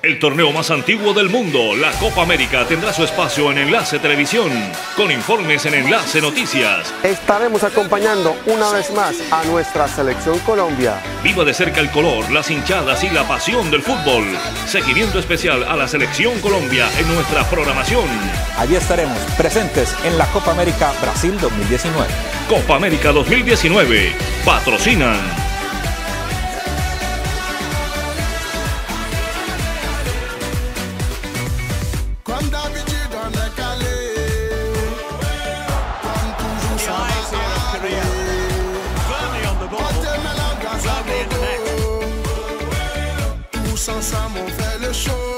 El torneo más antiguo del mundo, la Copa América, tendrá su espacio en Enlace Televisión, con informes en Enlace Noticias. Estaremos acompañando una vez más a nuestra selección Colombia. Viva de cerca el color, las hinchadas y la pasión del fútbol. Seguimiento especial a la selección Colombia en nuestra programación. Allí estaremos presentes en la Copa América Brasil 2019. Copa América 2019. Patrocinan. Ensemble on fait le show.